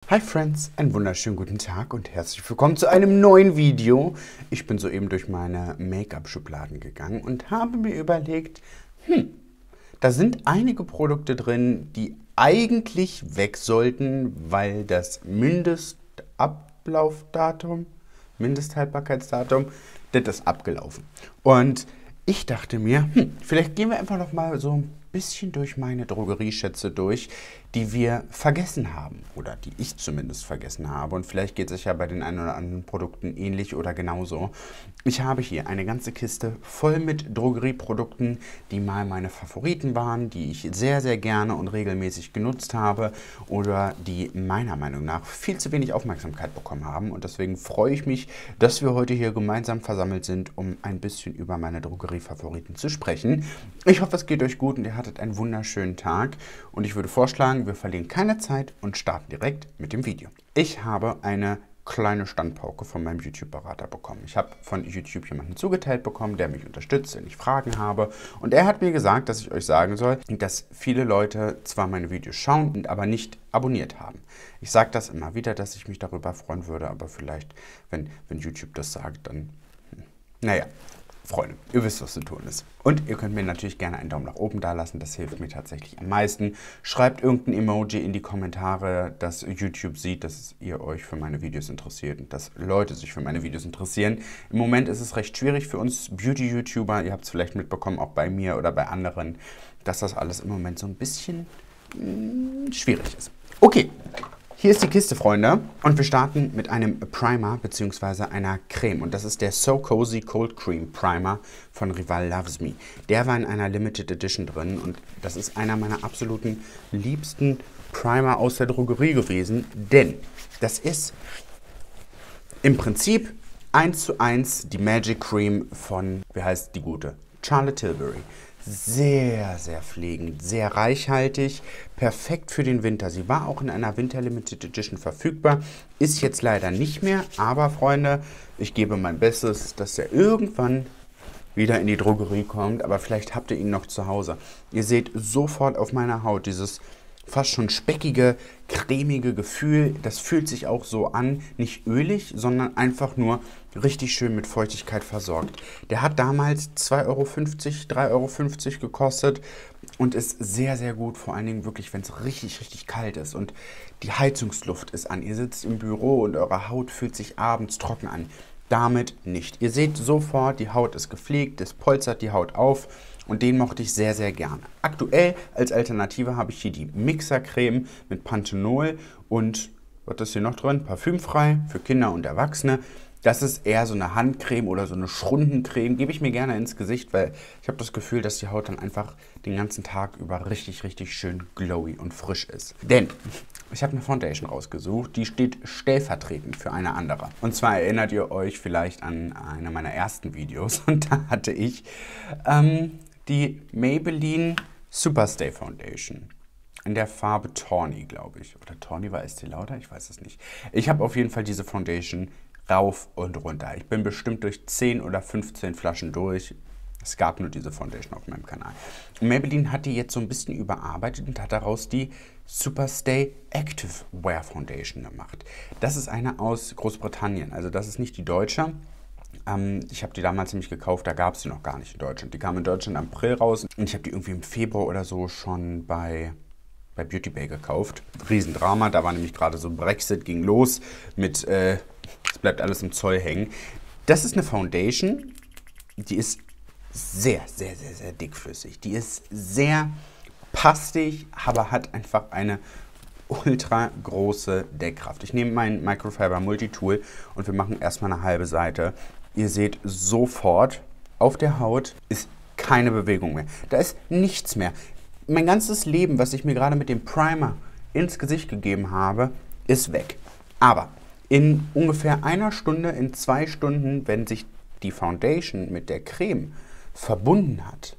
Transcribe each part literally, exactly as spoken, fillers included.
Hi Friends, einen wunderschönen guten Tag und herzlich willkommen zu einem neuen Video. Ich bin soeben durch meine Make-up-Schubladen gegangen und habe mir überlegt, hm, da sind einige Produkte drin, die eigentlich weg sollten, weil das Mindestablaufdatum, Mindesthaltbarkeitsdatum, das ist abgelaufen. Und ich dachte mir, hm, vielleicht gehen wir einfach noch mal so ein bisschen durch meine Drogerieschätze durch, die wir vergessen haben oder die ich zumindest vergessen habe, und vielleicht geht es ja bei den ein oder anderen Produkten ähnlich oder genauso. Ich habe hier eine ganze Kiste voll mit Drogerieprodukten, die mal meine Favoriten waren, die ich sehr, sehr gerne und regelmäßig genutzt habe oder die meiner Meinung nach viel zu wenig Aufmerksamkeit bekommen haben, und deswegen freue ich mich, dass wir heute hier gemeinsam versammelt sind, um ein bisschen über meine Drogeriefavoriten zu sprechen. Ich hoffe, es geht euch gut und ihr hattet einen wunderschönen Tag, und ich würde vorschlagen, wir verlieren keine Zeit und starten direkt mit dem Video. Ich habe eine kleine Standpauke von meinem YouTube-Berater bekommen. Ich habe von YouTube jemanden zugeteilt bekommen, der mich unterstützt, wenn ich Fragen habe, und er hat mir gesagt, dass ich euch sagen soll, dass viele Leute zwar meine Videos schauen, aber nicht abonniert haben. Ich sage das immer wieder, dass ich mich darüber freuen würde, aber vielleicht, wenn, wenn YouTube das sagt, dann, hm, naja. Freunde, ihr wisst, was zu tun ist. Und ihr könnt mir natürlich gerne einen Daumen nach oben da lassen, das hilft mir tatsächlich am meisten. Schreibt irgendein Emoji in die Kommentare, dass YouTube sieht, dass ihr euch für meine Videos interessiert und dass Leute sich für meine Videos interessieren. Im Moment ist es recht schwierig für uns Beauty-YouTuber, ihr habt es vielleicht mitbekommen, auch bei mir oder bei anderen, dass das alles im Moment so ein bisschen mh, schwierig ist. Okay. Hier ist die Kiste, Freunde, und wir starten mit einem Primer bzw. einer Creme, und das ist der So Cozy Cold Cream Primer von Rival Loves Me. Der war in einer Limited Edition drin und das ist einer meiner absoluten liebsten Primer aus der Drogerie gewesen, denn das ist im Prinzip eins zu eins die Magic Cream von, wie heißt die gute? Charlotte Tilbury. Sehr, sehr pflegend, sehr reichhaltig, perfekt für den Winter. Sie war auch in einer Winter Limited Edition verfügbar, ist jetzt leider nicht mehr, aber Freunde, ich gebe mein Bestes, dass er irgendwann wieder in die Drogerie kommt, aber vielleicht habt ihr ihn noch zu Hause. Ihr seht sofort auf meiner Haut dieses fast schon speckige, cremige Gefühl. Das fühlt sich auch so an, nicht ölig, sondern einfach nur richtig schön mit Feuchtigkeit versorgt. Der hat damals zwei Euro fünfzig, drei Euro fünfzig gekostet und ist sehr, sehr gut, vor allen Dingen wirklich, wenn es richtig, richtig kalt ist und die Heizungsluft ist an. Ihr sitzt im Büro und eure Haut fühlt sich abends trocken an. Damit nicht. Ihr seht sofort, die Haut ist gepflegt, es polstert die Haut auf. Und den mochte ich sehr, sehr gerne. Aktuell als Alternative habe ich hier die Mixer-Creme mit Panthenol und, was ist hier noch drin? Parfümfrei für Kinder und Erwachsene. Das ist eher so eine Handcreme oder so eine Schrundencreme. Gebe ich mir gerne ins Gesicht, weil ich habe das Gefühl, dass die Haut dann einfach den ganzen Tag über richtig, richtig schön glowy und frisch ist. Denn ich habe eine Foundation rausgesucht, die steht stellvertretend für eine andere. Und zwar erinnert ihr euch vielleicht an eine meiner ersten Videos. Und da hatte ich ähm, die Maybelline Superstay Foundation in der Farbe Tawny, glaube ich. Oder Tawny war Estee Lauder? Ich weiß es nicht. Ich habe auf jeden Fall diese Foundation rauf und runter. Ich bin bestimmt durch zehn oder fünfzehn Flaschen durch. Es gab nur diese Foundation auf meinem Kanal. Und Maybelline hat die jetzt so ein bisschen überarbeitet und hat daraus die Superstay Active Wear Foundation gemacht. Das ist eine aus Großbritannien, also das ist nicht die deutsche. Ähm, ich habe die damals nämlich gekauft, da gab es die noch gar nicht in Deutschland. Die kam in Deutschland im April raus und ich habe die irgendwie im Februar oder so schon bei, bei Beauty Bay gekauft. Riesendrama, da war nämlich gerade so Brexit, ging los mit, äh, es bleibt alles im Zoll hängen. Das ist eine Foundation, die ist sehr, sehr, sehr, sehr dickflüssig. Die ist sehr pastig, aber hat einfach eine ultra große Deckkraft. Ich nehme mein Microfiber Multitool und wir machen erstmal eine halbe Seite. Ihr seht sofort, auf der Haut ist keine Bewegung mehr. Da ist nichts mehr. Mein ganzes Leben, was ich mir gerade mit dem Primer ins Gesicht gegeben habe, ist weg. Aber in ungefähr einer Stunde, in zwei Stunden, wenn sich die Foundation mit der Creme verbunden hat,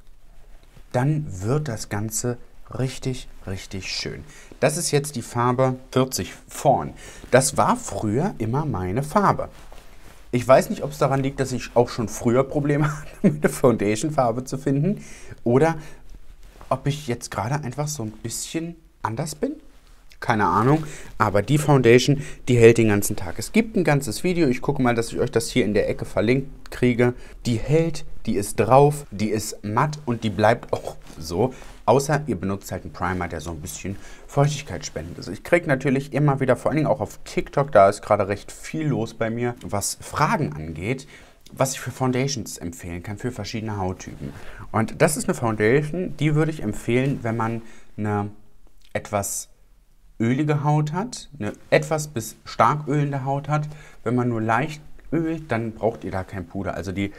dann wird das Ganze richtig, richtig schön. Das ist jetzt die Farbe vierzig Fawn. Das war früher immer meine Farbe. Ich weiß nicht, ob es daran liegt, dass ich auch schon früher Probleme hatte, eine Foundation-Farbe zu finden, oder ob ich jetzt gerade einfach so ein bisschen anders bin. keine Ahnung. Aber die Foundation, die hält den ganzen Tag. Es gibt ein ganzes Video, ich gucke mal, dass ich euch das hier in der Ecke verlinkt kriege. Die hält, die ist drauf, die ist matt und die bleibt auch so. Außer ihr benutzt halt einen Primer, der so ein bisschen Feuchtigkeit spendet. Also ich kriege natürlich immer wieder, vor allen Dingen auch auf TikTok, da ist gerade recht viel los bei mir, was Fragen angeht, was ich für Foundations empfehlen kann für verschiedene Hauttypen. Und das ist eine Foundation, die würde ich empfehlen, wenn man eine etwas ölige Haut hat, eine etwas bis stark ölende Haut hat. Wenn man nur leicht ölt, dann braucht ihr da kein Puder. Also die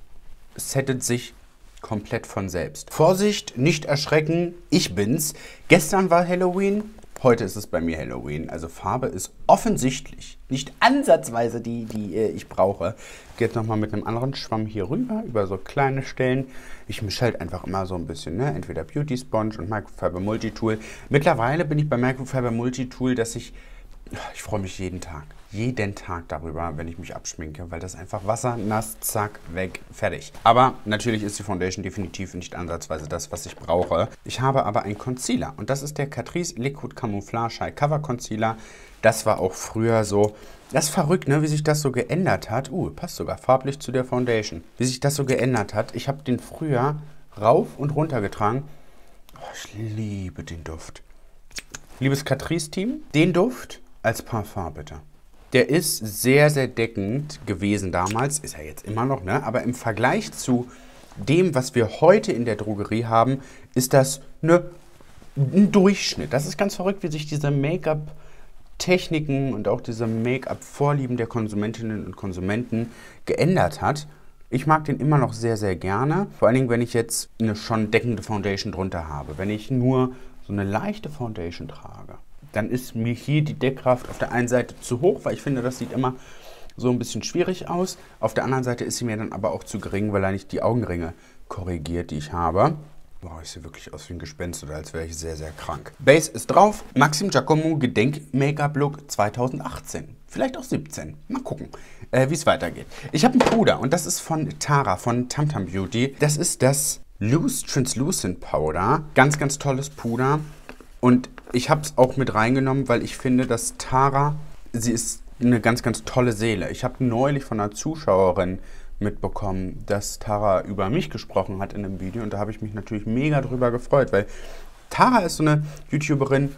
settet sich komplett von selbst. Vorsicht, nicht erschrecken, ich bin's. Gestern war Halloween, heute ist es bei mir Halloween. Also Farbe ist offensichtlich nicht ansatzweise die, die äh, ich brauche. Ich gehe jetzt nochmal mit einem anderen Schwamm hier rüber, über so kleine Stellen. Ich mische halt einfach immer so ein bisschen, ne? Entweder Beauty Sponge und Microfiber Multitool. Mittlerweile bin ich bei Microfiber Multitool, dass ich, ich freue mich jeden Tag. Jeden Tag darüber, wenn ich mich abschminke, weil das einfach Wasser, nass, zack, weg, fertig. Aber natürlich ist die Foundation definitiv nicht ansatzweise das, was ich brauche. Ich habe aber einen Concealer und das ist der Catrice Liquid Camouflage High Cover Concealer. Das war auch früher so, das ist verrückt, ne, wie sich das so geändert hat. Uh, passt sogar farblich zu der Foundation. Wie sich das so geändert hat. Ich habe den früher rauf und runter getragen. Oh, ich liebe den Duft. Liebes Catrice-Team, den Duft als Parfum bitte. Der ist sehr, sehr deckend gewesen damals, ist er jetzt immer noch, ne? Aber im Vergleich zu dem, was wir heute in der Drogerie haben, ist das ne, ein Durchschnitt. Das ist ganz verrückt, wie sich diese Make-up-Techniken und auch diese Make-up-Vorlieben der Konsumentinnen und Konsumenten geändert hat. Ich mag den immer noch sehr, sehr gerne. Vor allen Dingen, wenn ich jetzt eine schon deckende Foundation drunter habe. Wenn ich nur so eine leichte Foundation trage, dann ist mir hier die Deckkraft auf der einen Seite zu hoch, weil ich finde, das sieht immer so ein bisschen schwierig aus. Auf der anderen Seite ist sie mir dann aber auch zu gering, weil er nicht die Augenringe korrigiert, die ich habe. Boah, ich sehe wirklich aus wie ein Gespenst oder als wäre ich sehr, sehr krank. Base ist drauf. Maxim Giacomo Gedenk-Make-up-Look zweitausendachtzehn. Vielleicht auch siebzehn. Mal gucken, äh, wie es weitergeht. Ich habe ein Puder und das ist von Tara, von Tamtam Beauty. Das ist das Loose Translucent Powder. Ganz, ganz tolles Puder. Und ich habe es auch mit reingenommen, weil ich finde, dass Tara, sie ist eine ganz, ganz tolle Seele. Ich habe neulich von einer Zuschauerin mitbekommen, dass Tara über mich gesprochen hat in einem Video. Und da habe ich mich natürlich mega drüber gefreut, weil Tara ist so eine YouTuberin,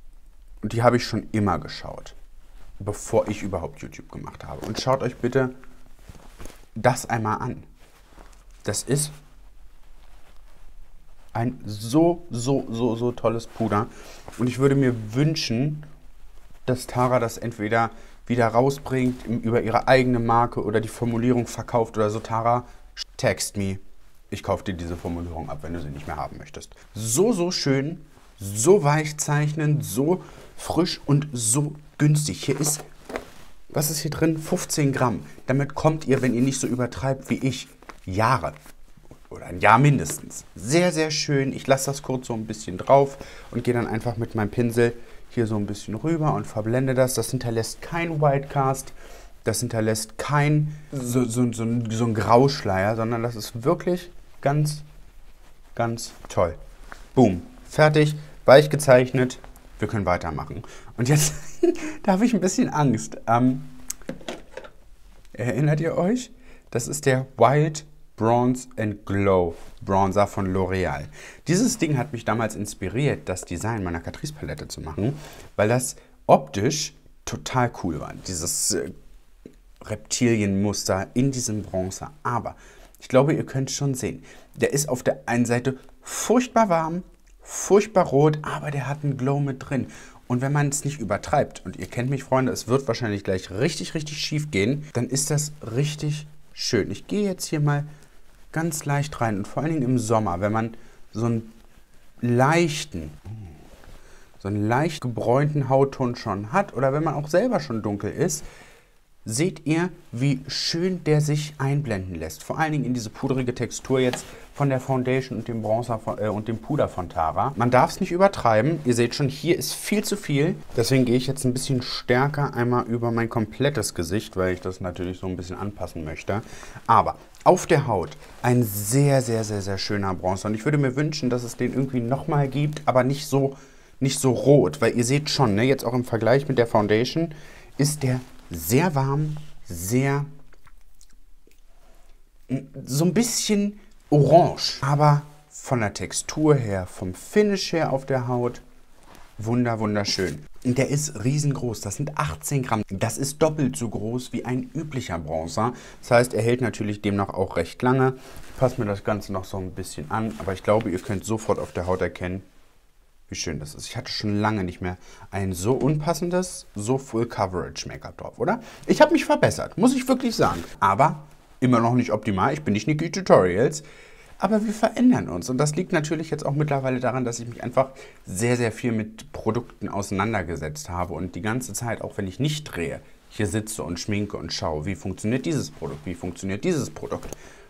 die habe ich schon immer geschaut, bevor ich überhaupt YouTube gemacht habe. Und schaut euch bitte das einmal an. Das ist ein so, so, so, so tolles Puder. Und ich würde mir wünschen, dass Tara das entweder wieder rausbringt über ihre eigene Marke oder die Formulierung verkauft oder so. Tara, text me. Ich kaufe dir diese Formulierung ab, wenn du sie nicht mehr haben möchtest. So, so schön, so weich zeichnend, so frisch und so günstig. Hier ist, was ist hier drin? fünfzehn Gramm. Damit kommt ihr, wenn ihr nicht so übertreibt wie ich, Jahre. Oder ein Jahr mindestens. Sehr, sehr schön. Ich lasse das kurz so ein bisschen drauf und gehe dann einfach mit meinem Pinsel hier so ein bisschen rüber und verblende das. Das hinterlässt kein Whitecast. Das hinterlässt kein so, so, so, so ein Grauschleier, sondern das ist wirklich ganz, ganz toll. Boom. Fertig. Weich gezeichnet. Wir können weitermachen. Und jetzt da habe ich ein bisschen Angst. Ähm, erinnert ihr euch? Das ist der Wild Bronze and Glow Bronzer von L'Oreal. Dieses Ding hat mich damals inspiriert, das Design meiner Catrice Palette zu machen, weil das optisch total cool war. Dieses äh, Reptilienmuster in diesem Bronzer. Aber ich glaube, ihr könnt schon sehen, der ist auf der einen Seite furchtbar warm, furchtbar rot, aber der hat einen Glow mit drin. Und wenn man es nicht übertreibt, und ihr kennt mich, Freunde, es wird wahrscheinlich gleich richtig, richtig schief gehen, dann ist das richtig schön. Ich gehe jetzt hier mal ganz leicht rein und vor allen Dingen im Sommer, wenn man so einen leichten, so einen leicht gebräunten Hautton schon hat oder wenn man auch selber schon dunkel ist, seht ihr, wie schön der sich einblenden lässt. Vor allen Dingen in diese pudrige Textur jetzt von der Foundation und dem Bronzer von, äh, und dem Puder von Tara. Man darf es nicht übertreiben. Ihr seht schon, hier ist viel zu viel. Deswegen gehe ich jetzt ein bisschen stärker einmal über mein komplettes Gesicht, weil ich das natürlich so ein bisschen anpassen möchte. Aber auf der Haut ein sehr, sehr, sehr, sehr schöner Bronzer. Und ich würde mir wünschen, dass es den irgendwie nochmal gibt, aber nicht so nicht so rot, weil ihr seht schon, ne, jetzt auch im Vergleich mit der Foundation ist der sehr warm, sehr, so ein bisschen orange, aber von der Textur her, vom Finish her auf der Haut, wunder, wunderschön. Und der ist riesengroß, das sind achtzehn Gramm. Das ist doppelt so groß wie ein üblicher Bronzer. Das heißt, er hält natürlich demnach auch recht lange. Ich passe mir das Ganze noch so ein bisschen an, aber ich glaube, ihr könnt sofort auf der Haut erkennen, wie schön das ist. Ich hatte schon lange nicht mehr ein so unpassendes, so Full Coverage Make-up drauf, oder? Ich habe mich verbessert, muss ich wirklich sagen. Aber immer noch nicht optimal. Ich bin nicht Niki Tutorials. Aber wir verändern uns. Und das liegt natürlich jetzt auch mittlerweile daran, dass ich mich einfach sehr, sehr viel mit Produkten auseinandergesetzt habe. Und die ganze Zeit, auch wenn ich nicht drehe, hier sitze und schminke und schaue, wie funktioniert dieses Produkt, wie funktioniert dieses Produkt.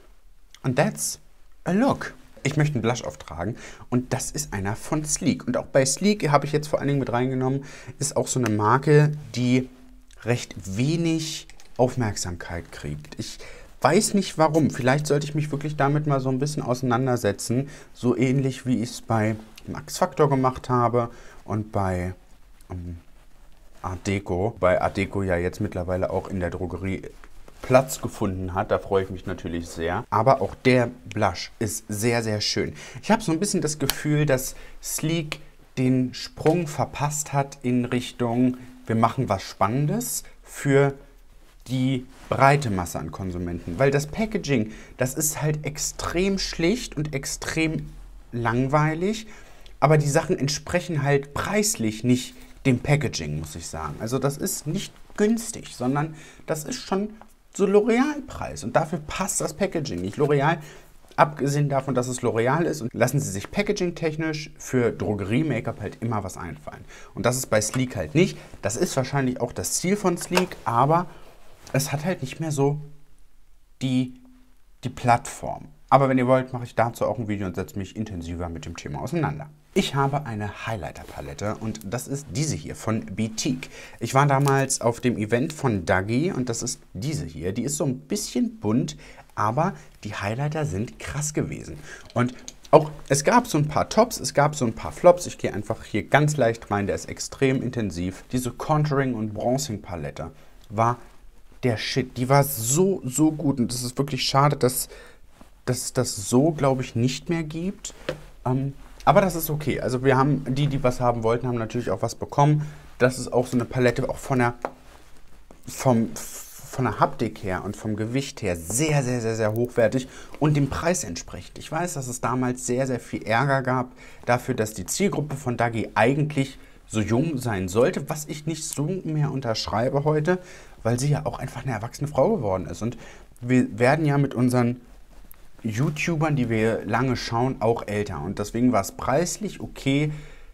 Und that's a look. Ich möchte einen Blush auftragen und das ist einer von Sleek. Und auch bei Sleek, habe ich jetzt vor allen Dingen mit reingenommen, ist auch so eine Marke, die recht wenig Aufmerksamkeit kriegt. Ich weiß nicht warum. Vielleicht sollte ich mich wirklich damit mal so ein bisschen auseinandersetzen. So ähnlich wie ich es bei Max Factor gemacht habe und bei ähm, Art Deco. Bei Art Deco ja jetzt mittlerweile auch in der Drogerie Platz gefunden hat. Da freue ich mich natürlich sehr. Aber auch der Blush ist sehr, sehr schön. Ich habe so ein bisschen das Gefühl, dass Sleek den Sprung verpasst hat in Richtung, wir machen was Spannendes für die breite Masse an Konsumenten. Weil das Packaging, das ist halt extrem schlicht und extrem langweilig. Aber die Sachen entsprechen halt preislich nicht dem Packaging, muss ich sagen. Also das ist nicht günstig, sondern das ist schon so L'Oreal-Preis. Und dafür passt das Packaging nicht. L'Oreal, abgesehen davon, dass es L'Oreal ist, und lassen sie sich packaging-technisch für Drogerie-Make-up halt immer was einfallen. Und das ist bei Sleek halt nicht. Das ist wahrscheinlich auch das Ziel von Sleek, aber es hat halt nicht mehr so die, die Plattform. Aber wenn ihr wollt, mache ich dazu auch ein Video und setze mich intensiver mit dem Thema auseinander. Ich habe eine Highlighter-Palette und das ist diese hier von Betique. Ich war damals auf dem Event von Duggy und das ist diese hier. Die ist so ein bisschen bunt, aber die Highlighter sind krass gewesen. Und auch, es gab so ein paar Tops, es gab so ein paar Flops. Ich gehe einfach hier ganz leicht rein, der ist extrem intensiv. Diese Contouring- und Bronzing-Palette war der Shit. Die war so, so gut und es ist wirklich schade, dass dass es das so, glaube ich, nicht mehr gibt. Ähm, aber das ist okay. Also wir haben, die, die was haben wollten, haben natürlich auch was bekommen. Das ist auch so eine Palette, auch von der, vom, von der Haptik her und vom Gewicht her sehr, sehr, sehr, sehr hochwertig und dem Preis entspricht. Ich weiß, dass es damals sehr, sehr viel Ärger gab dafür, dass die Zielgruppe von Duggy eigentlich so jung sein sollte, was ich nicht so mehr unterschreibe heute, weil sie ja auch einfach eine erwachsene Frau geworden ist. Und wir werden ja mit unseren YouTubern, die wir lange schauen, auch älter. Und deswegen war es preislich okay,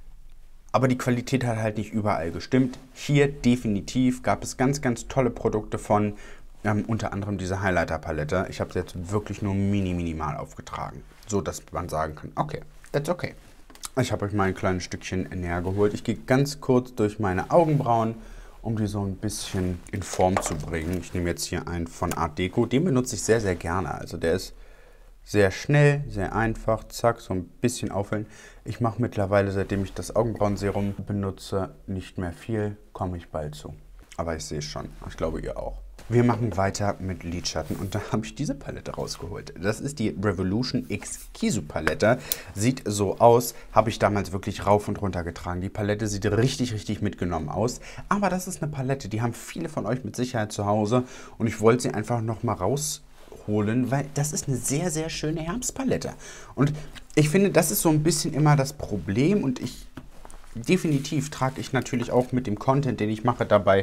aber die Qualität hat halt nicht überall gestimmt. Hier definitiv gab es ganz, ganz tolle Produkte von, ähm, unter anderem diese Highlighter-Palette. Ich habe sie jetzt wirklich nur mini, minimal aufgetragen, so dass man sagen kann, okay, that's okay. Ich habe euch mal ein kleines Stückchen näher geholt. Ich gehe ganz kurz durch meine Augenbrauen, um die so ein bisschen in Form zu bringen. Ich nehme jetzt hier einen von Art Deco. Den benutze ich sehr, sehr gerne. Also der ist sehr schnell, sehr einfach, zack, so ein bisschen auffüllen. Ich mache mittlerweile, seitdem ich das Augenbrauenserum benutze, nicht mehr viel, komme ich bald zu. Aber ich sehe es schon, ich glaube ihr auch. Wir machen weiter mit Lidschatten und da habe ich diese Palette rausgeholt. Das ist die Revolution X Kisu Palette. Sieht so aus, habe ich damals wirklich rauf und runter getragen. Die Palette sieht richtig, richtig mitgenommen aus. Aber das ist eine Palette, die haben viele von euch mit Sicherheit zu Hause und ich wollte sie einfach nochmal raus holen, weil das ist eine sehr, sehr schöne Herbstpalette. Und ich finde, das ist so ein bisschen immer das Problem und ich definitiv trage ich natürlich auch mit dem Content, den ich mache, dabei,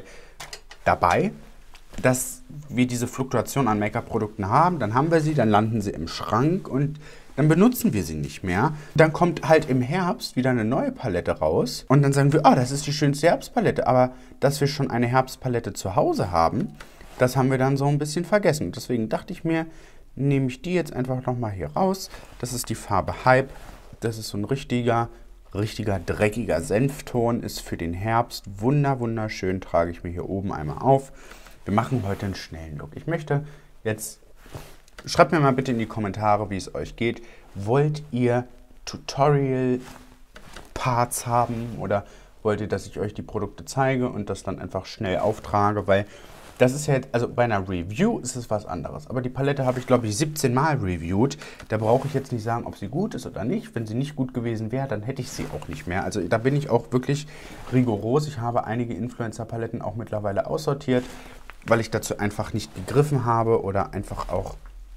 dabei, dass wir diese Fluktuation an Make-up-Produkten haben. Dann haben wir sie, dann landen sie im Schrank und dann benutzen wir sie nicht mehr. Dann kommt halt im Herbst wieder eine neue Palette raus und dann sagen wir, oh, das ist die schönste Herbstpalette. Aber dass wir schon eine Herbstpalette zu Hause haben, das haben wir dann so ein bisschen vergessen. Deswegen dachte ich mir, nehme ich die jetzt einfach nochmal hier raus. Das ist die Farbe Hype. Das ist so ein richtiger, richtiger dreckiger Senfton. Ist für den Herbst wunder, wunderschön. Trage ich mir hier oben einmal auf. Wir machen heute einen schnellen Look. Ich möchte jetzt, schreibt mir mal bitte in die Kommentare, wie es euch geht. Wollt ihr Tutorial Parts haben oder wollt ihr, dass ich euch die Produkte zeige und das dann einfach schnell auftrage, weil das ist ja jetzt, also bei einer Review ist es was anderes. Aber die Palette habe ich, glaube ich, siebzehn Mal reviewed. Da brauche ich jetzt nicht sagen, ob sie gut ist oder nicht. Wenn sie nicht gut gewesen wäre, dann hätte ich sie auch nicht mehr. Also da bin ich auch wirklich rigoros. Ich habe einige Influencer-Paletten auch mittlerweile aussortiert, weil ich dazu einfach nicht gegriffen habe oder einfach auch...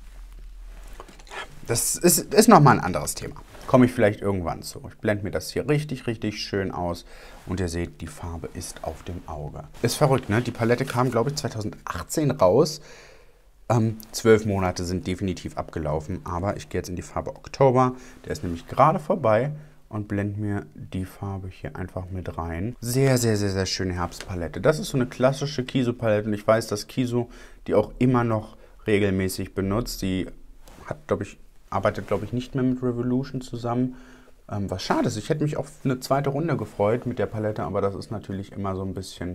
Das ist, ist nochmal ein anderes Thema. Komme ich vielleicht irgendwann zu. Ich blende mir das hier richtig, richtig schön aus. Und ihr seht, die Farbe ist auf dem Auge. Ist verrückt, ne? Die Palette kam, glaube ich, zweitausendachtzehn raus. Ähm, zwölf Monate sind definitiv abgelaufen. Aber ich gehe jetzt in die Farbe Oktober. Der ist nämlich gerade vorbei. Und blende mir die Farbe hier einfach mit rein. Sehr, sehr, sehr, sehr schöne Herbstpalette. Das ist so eine klassische Kiso-Palette. Und ich weiß, dass Kiso die auch immer noch regelmäßig benutzt. Die hat, glaube ich, arbeitet, glaube ich, nicht mehr mit Revolution zusammen. Ähm, was schade ist. Ich hätte mich auf eine zweite Runde gefreut mit der Palette, aber das ist natürlich immer so ein bisschen...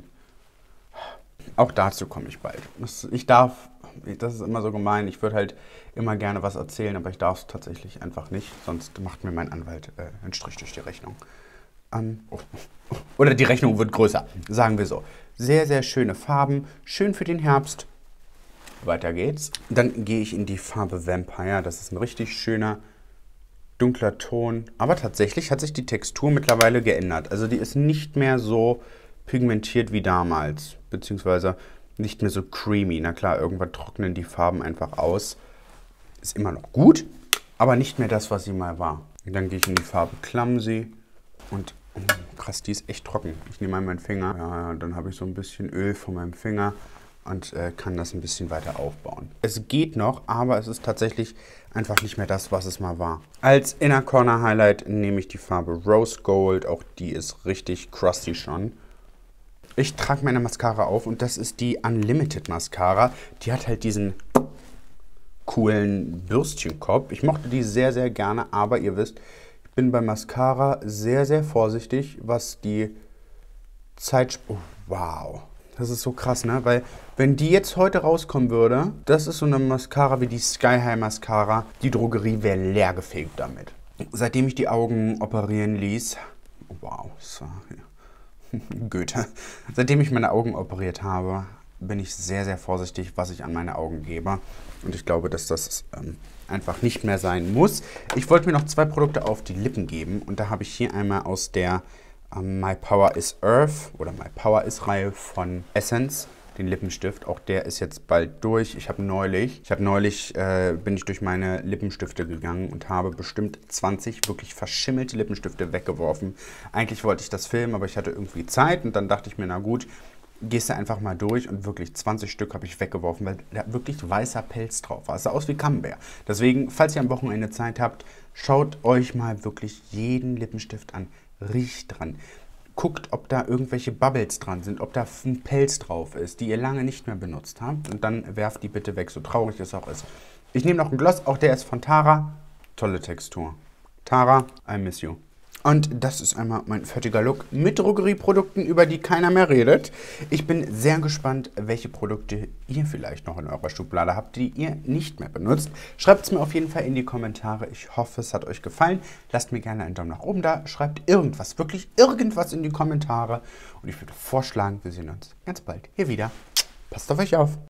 Auch dazu komme ich bald. Das, ich darf, das ist immer so gemein, ich würde halt immer gerne was erzählen, aber ich darf es tatsächlich einfach nicht, sonst macht mir mein Anwalt äh, einen Strich durch die Rechnung. Ähm, oh, oh, oder die Rechnung wird größer, sagen wir so. Sehr, sehr schöne Farben, schön für den Herbst. Weiter geht's. Dann gehe ich in die Farbe Vampire. Das ist ein richtig schöner, dunkler Ton. Aber tatsächlich hat sich die Textur mittlerweile geändert. Also die ist nicht mehr so pigmentiert wie damals. Beziehungsweise nicht mehr so creamy. Na klar, irgendwann trocknen die Farben einfach aus. Ist immer noch gut, aber nicht mehr das, was sie mal war. Und dann gehe ich in die Farbe Clumsy. Und oh, krass, die ist echt trocken. Ich nehme mal meinen Finger. Ja, dann habe ich so ein bisschen Öl von meinem Finger. Und äh, kann das ein bisschen weiter aufbauen. Es geht noch, aber es ist tatsächlich einfach nicht mehr das, was es mal war. Als Inner Corner Highlight nehme ich die Farbe Rose Gold. Auch die ist richtig crusty schon. Ich trage meine Mascara auf und das ist die Unlimited Mascara. Die hat halt diesen coolen Bürstchenkopf. Ich mochte die sehr, sehr gerne, aber ihr wisst, ich bin bei Mascara sehr, sehr vorsichtig, was die Zeit... Oh, wow. Das ist so krass, ne? Weil, wenn die jetzt heute rauskommen würde, das ist so eine Mascara wie die Sky High Mascara. Die Drogerie wäre leer gefegt damit. Seitdem ich die Augen operieren ließ, wow, so, ja. Goethe. Seitdem ich meine Augen operiert habe, bin ich sehr, sehr vorsichtig, was ich an meine Augen gebe. Und ich glaube, dass das ähm, einfach nicht mehr sein muss. Ich wollte mir noch zwei Produkte auf die Lippen geben. Und da habe ich hier einmal aus der My Power is Earth oder My Power is Reihe von Essence, den Lippenstift. Auch der ist jetzt bald durch. Ich habe neulich, ich habe neulich, äh, bin ich durch meine Lippenstifte gegangen und habe bestimmt zwanzig wirklich verschimmelte Lippenstifte weggeworfen. Eigentlich wollte ich das filmen, aber ich hatte irgendwie Zeit und dann dachte ich mir, na gut, gehst du einfach mal durch und wirklich zwanzig Stück habe ich weggeworfen, weil da wirklich weißer Pelz drauf war. Es sah aus wie Camembert. Deswegen, falls ihr am Wochenende Zeit habt, schaut euch mal wirklich jeden Lippenstift an. Riecht dran. Guckt, ob da irgendwelche Bubbles dran sind, ob da ein Pelz drauf ist, die ihr lange nicht mehr benutzt habt. Und dann werft die bitte weg, so traurig es auch ist. Ich nehme noch einen Gloss, auch der ist von Tara. Tolle Textur. Tara, I miss you. Und das ist einmal mein fertiger Look mit Drogerieprodukten, über die keiner mehr redet. Ich bin sehr gespannt, welche Produkte ihr vielleicht noch in eurer Schublade habt, die ihr nicht mehr benutzt. Schreibt es mir auf jeden Fall in die Kommentare. Ich hoffe, es hat euch gefallen. Lasst mir gerne einen Daumen nach oben da. Schreibt irgendwas, wirklich irgendwas in die Kommentare. Und ich würde vorschlagen, wir sehen uns ganz bald hier wieder. Passt auf euch auf.